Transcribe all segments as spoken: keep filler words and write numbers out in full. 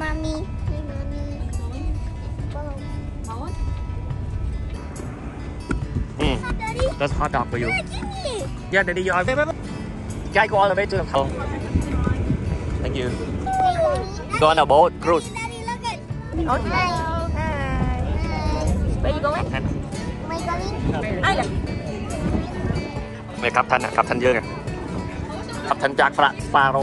mommy. Hey, mommy. Mm. That's hot dog for you. Yeah, Daddy, you are. Can I go all the way to the home? Thank you. Go on a boat cruise. Daddy, look at. Okay. Hi. Where you going? Am I going? Ai là? ไม่ครับท่านนะครับท่านเยอะไงครับท่านจากฟาฟาโร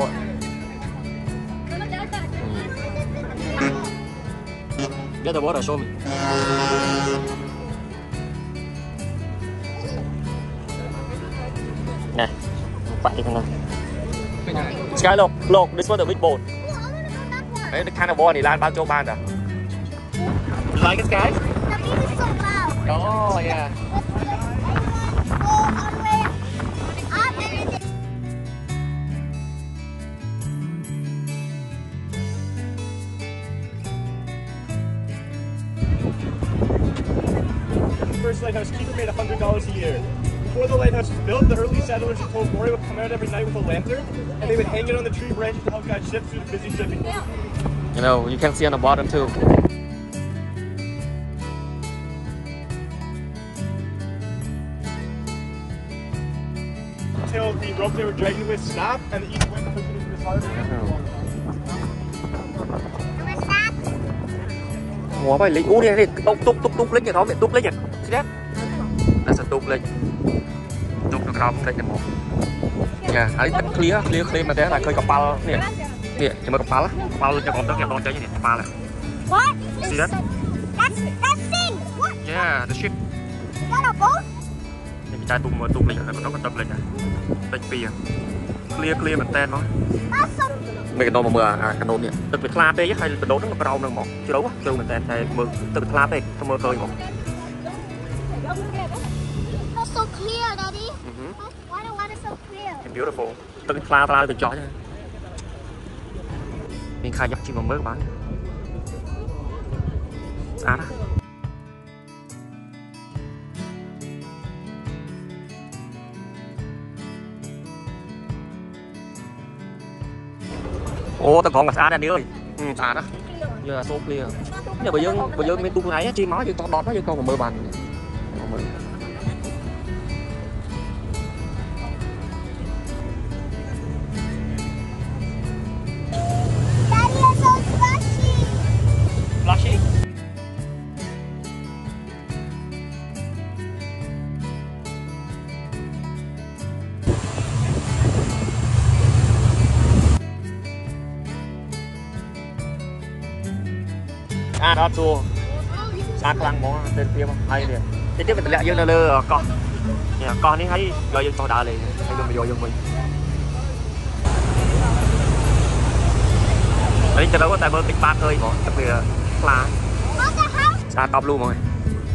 เดี๋ยวแต่ว่าเราชมไงไปกันนะสกายโลกโลก this one the big boat ไอ้คันอะบอลนี่ร้านบ้านโจ๊กบ้านอ่ะ like it guys The beat is so loud. oh yeah Go all the way up and then. First lighthouse keeper made one hundred dollars a year. Before the lighthouse was built, the early settlers were told Roy would come out every night with a lantern, and they would hang it on the tree branches to help guide ships through the busy shipping. you know you can see on the bottom too Until the rope they were dragging with snapped, and the east wind pushed it into the harbor. Ủa phải lính, ú đi đi, túc túc túc túc lính vậy không, túc lính vậy, see that? That's a túc lính, túc nó không đây là một, yeah, ấy tất clear clear clear mà thế là khơi cặp pal nè, nè, chỉ mới cặp pal á, pal cho con tớ kẹp đòn chơi như này, pal này, What? see that? That's that's thing. What? Yeah, the ship, Is that a boat? này trai tung mà tung lính rồi, nó có tập lính này, lính pia, clear clear mình tên nó. That's so. mấy cái đồ mà mưa à cái đồ nàyទឹកbị khla tê chứ hay cái đồ nó mà rau nè một chứ đâu á chứ mình tên hay mưaទឹកkhla tê không mưa khơi một That's so clear, Daddy. Mhm. Why the water so clear? beautifulទឹកkhla khla từ chó chứ mình khai dọc chim mà mưa các bạn à đó ô tao còn là xa đây nữa ơi ừ, xa đó giờ là số clear giờ bây giờ bây giờ mấy tu này chi nói với con đón nó với con còn mưa bàn Daddy is so splashy. flashy à đó chua xa khăn món tên kia mà hay nè tiếp tiếp mình lại dương lơ con nè con ấy thấy rồi dương con đá liền hay luôn bây giờ mình đấy cho đâu có tại bơ tích ba hơi bỏ đặc biệt là xa top luôn rồi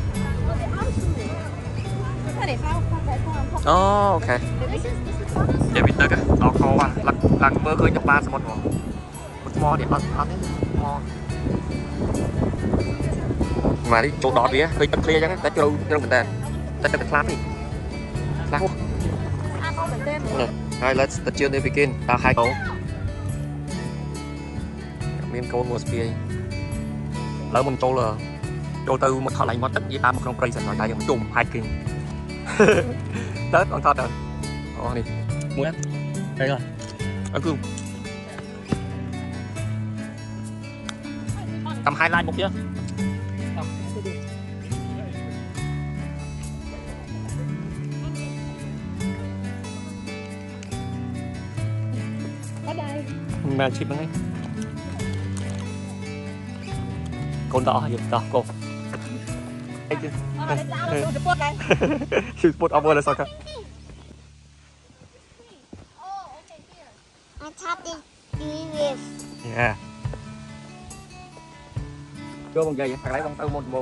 oh ok để mình tới cái đó kho à là là bơ khơi nhập ba một một mò để ăn ăn mò mà đi chỗ đọt đi á, hơi tật clear chẳng ta cho cho mình ta ta ta clap đi clap nè hai let's the chill begin ta hai câu miền câu một spia lỡ mình trâu là trâu từ một thọ lại mất tất với ta một con cây sạch rồi ta dùng chùm hiking tết con thọ rồi ô đi mua em đây rồi ăn cơm tầm hai like một chứ mà chip đấy con đỏ hay đỏ cô chụp bột over là sao cả I tapped it. This. yeah cho bằng giày phải lấy bằng tao một một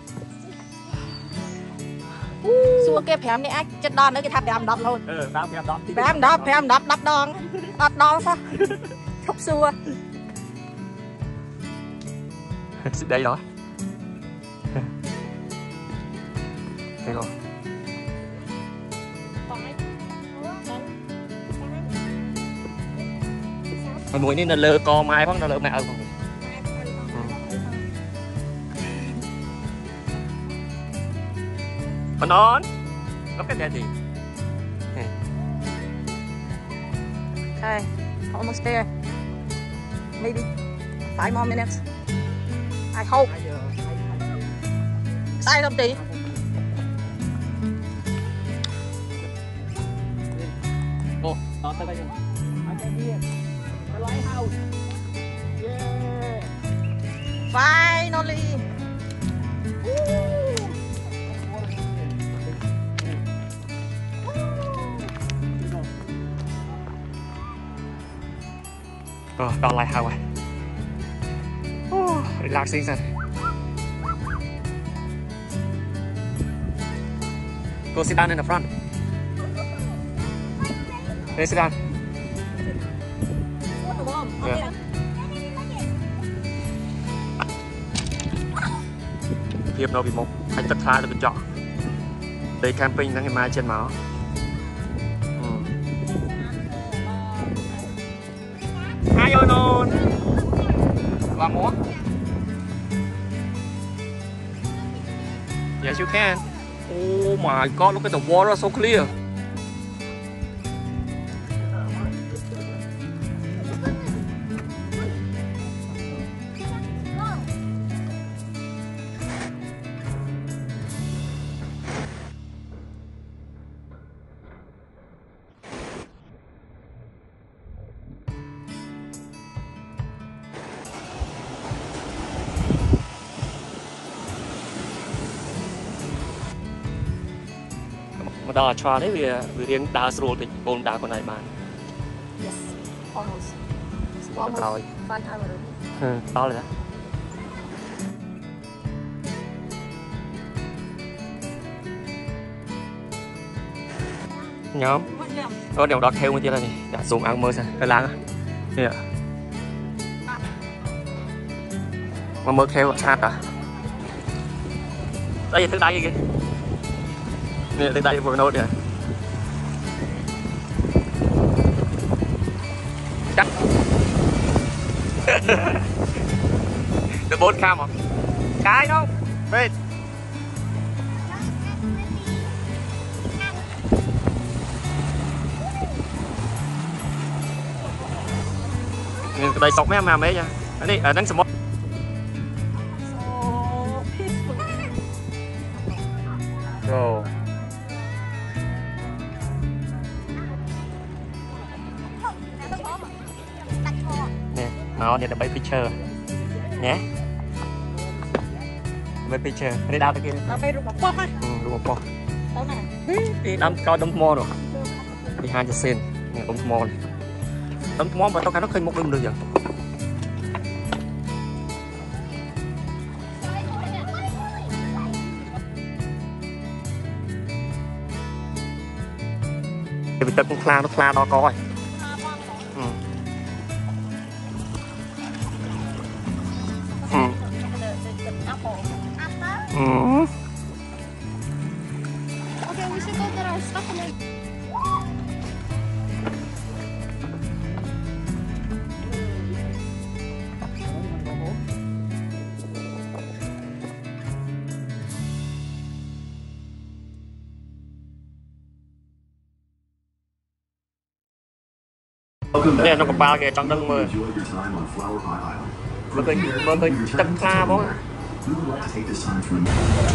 Xua cái phèm này ai chết đòn nữa cái tháp phèm đập luôn. ừ đập phèm đập Phèm đập phèm đập đập đòn đập đòn sao khóc xua đây rồi đây rồi mỗi nên là lơ co mai vẫn là lơ mẹ ơi Còn on. Look at daddy. Okay, almost there. Maybe five more minutes. I hope. Sai không tí? Ồ, đó tới đây rồi. The lighthouse. Yeah. Finally. Ờ, đó là lighthouse rồi. Oh, relaxing rồi. Go sit down in the front. Hey, sit down. Yeah. Hiệp nó bị một anh tất cả được chọn. Đây camping đang ngày mai trên máu. Hai ơi non. Làm múa. Yes, you can. Oh my God! Look at the water, so clear. Mà đào trà đấy vì vì riêng đào sưu thì bồn đào con này mà. Yes, almost. Almost. Almost. Five time already. Ừ, to rồi đó. Nhóm. Có điều đó theo mới kia là gì? Đã dùng ăn mơ sao? Cái láng á. Nè. Mà mơ theo sát à? Đây là thức đáy kìa. Nè, thức đáy vừa nốt kìa. Chắc. Được bốn cam không? Cái đâu? Bên. Đây sọc mấy em làm mấy nha. Đây ở đánh small. Go. Nè, nó này là bay picture. Nhé. Bay picture. Đây đào tới kia. Tao phải rụt một bóp á. Ừ, rụt một bóp. Đâu nè. Đi đâm coi đâm mò rồi. Đi hai giờ sen. Nè đâm mò này. Đâm mò mà tao cái nó khơi một đâm được vậy. Vì tao con cla nó cla đó coi. Ừ. Ừ. Ừ. Okay, we should go get our stuff and then. Đây nó có ba cái trong đất mơ. Mơ cái mơ cái tất cả bó.